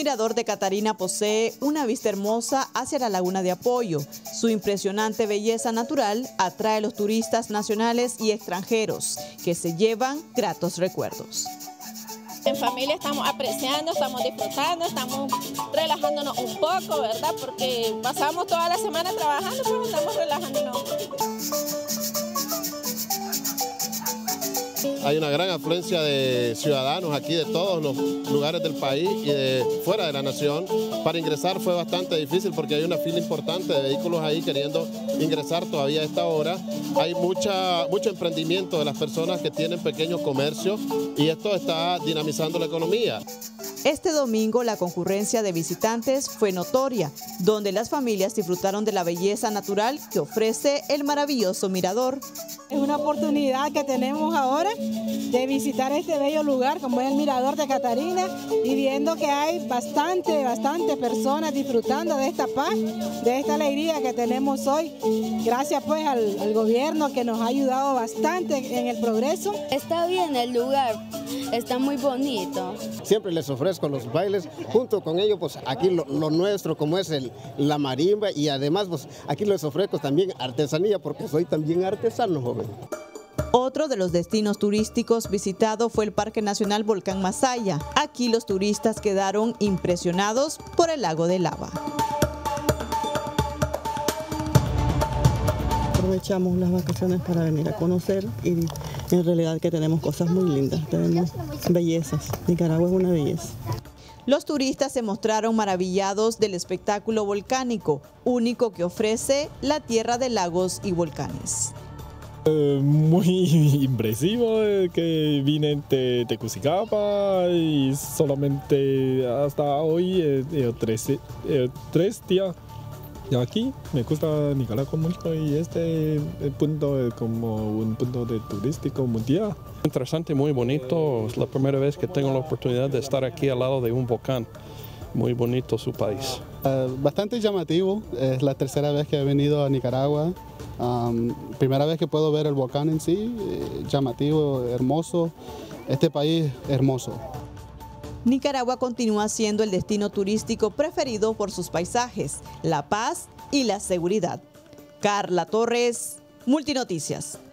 mirador de Catarina posee una vista hermosa hacia la laguna de Apoyo. Su impresionante belleza natural atrae a los turistas nacionales y extranjeros, que se llevan gratos recuerdos. En familia estamos apreciando, estamos disfrutando, estamos relajándonos un poco, ¿verdad? Porque pasamos toda la semana trabajando, pues estamos relajándonos un poquito. Hay una gran afluencia de ciudadanos aquí de todos los lugares del país y de fuera de la nación. Para ingresar fue bastante difícil porque hay una fila importante de vehículos ahí queriendo ingresar todavía a esta hora. Hay mucho emprendimiento de las personas que tienen pequeños comercios y esto está dinamizando la economía. Este domingo la concurrencia de visitantes fue notoria, donde las familias disfrutaron de la belleza natural que ofrece el maravilloso mirador. Es una oportunidad que tenemos ahora de visitar este bello lugar como es el Mirador de Catarina y viendo que hay bastante personas disfrutando de esta paz, de esta alegría que tenemos hoy. Gracias pues al gobierno que nos ha ayudado bastante en el progreso. Está bien el lugar, está muy bonito. Siempre les ofrezco los bailes, junto con ellos pues aquí lo nuestro como es la marimba y además pues aquí les ofrezco también artesanía porque soy también artesano, joven. Otro de los destinos turísticos visitado fue el Parque Nacional Volcán Masaya. Aquí los turistas quedaron impresionados por el lago de lava. Aprovechamos las vacaciones para venir a conocer y en realidad que tenemos cosas muy lindas, tenemos bellezas. Nicaragua es una belleza. Los turistas se mostraron maravillados del espectáculo volcánico, único que ofrece la tierra de lagos y volcanes. Muy impresivo que vine de Tegucigalpa y solamente hasta hoy tres días. Y aquí me gusta Nicaragua mucho y este punto es como un punto de turístico mundial. Interesante, muy bonito. Es la primera vez que tengo la oportunidad de estar aquí al lado de un volcán. Muy bonito su país. Bastante llamativo. Es la tercera vez que he venido a Nicaragua. Primera vez que puedo ver el volcán en sí. Llamativo, hermoso. Este país hermoso. Nicaragua continúa siendo el destino turístico preferido por sus paisajes, la paz y la seguridad. Carla Torres, Multinoticias.